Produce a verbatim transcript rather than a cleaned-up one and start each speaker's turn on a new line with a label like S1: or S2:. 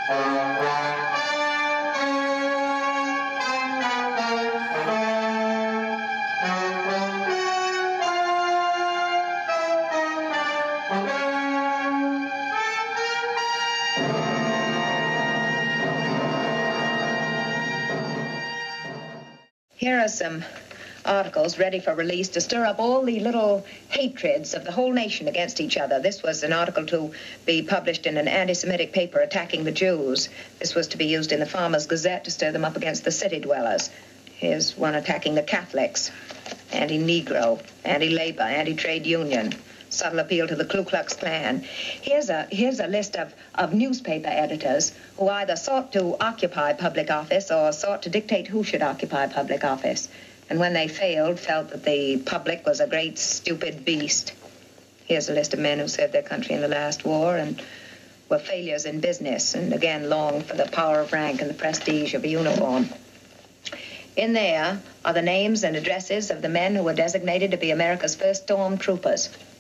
S1: Here are some articles ready for release to stir up all the little hatreds of the whole nation against each other. This was an article to be published in an anti-Semitic paper attacking the Jews. This was to be used in the Farmers' Gazette to stir them up against the city dwellers. Here's one attacking the Catholics, anti-Negro, anti-labor, anti-trade union, subtle appeal to the Ku Klux Klan. Here's a, here's a list of, of newspaper editors who either sought to occupy public office or sought to dictate who should occupy public office. And when they failed, felt that the public was a great stupid beast. Here's a list of men who served their country in the last war and were failures in business and again longed for the power of rank and the prestige of a uniform. In there are the names and addresses of the men who were designated to be America's first stormtroopers.